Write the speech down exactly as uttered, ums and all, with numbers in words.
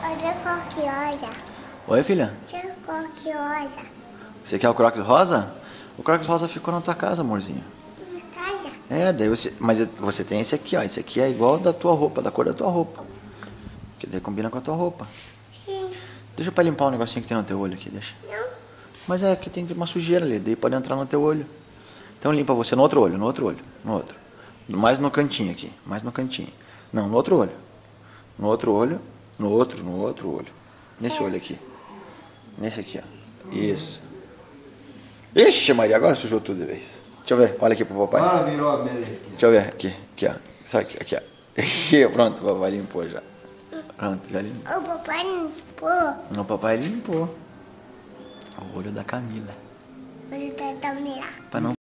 Olha qual que rosa. Oi, filha? Olha qual que rosa. Você quer o Crocs rosa? O Crocs rosa ficou na tua casa, amorzinho. Minha casa. É, daí você... Mas você tem esse aqui, ó. Esse aqui é igual da tua roupa, da cor da tua roupa. Que daí combina com a tua roupa. Sim. Deixa pra limpar um negocinho que tem no teu olho aqui, deixa. Não. Mas é que tem uma sujeira ali, daí pode entrar no teu olho. Então limpa você no outro olho, no outro olho, no outro. Mais no cantinho aqui, mais no cantinho. Não, no outro olho. No outro olho, no outro, no outro olho. Nesse olho aqui. Nesse aqui, ó. Isso. Ixi, Maria, agora sujou tudo de vez. Deixa eu ver, olha aqui pro papai. Ah, virou a meleca. Deixa eu ver, aqui, aqui, ó. Só aqui, aqui, ó. Aqui, pronto, o papai limpou já. Pronto, já limpou. O papai limpou. O papai limpou. O olho da Camila. Você tá também lá. Pra não